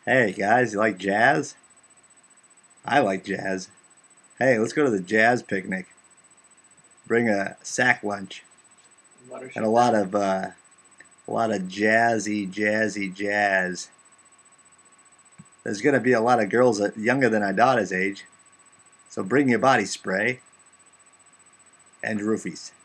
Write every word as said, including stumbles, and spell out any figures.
Hey guys, you like jazz? I like jazz. Hey, let's go to the jazz picnic. Bring a sack lunch and a lot of uh, a lot of jazzy, jazzy jazz. There's gonna be a lot of girls that younger than our daughter's age, so bring your body spray and roofies.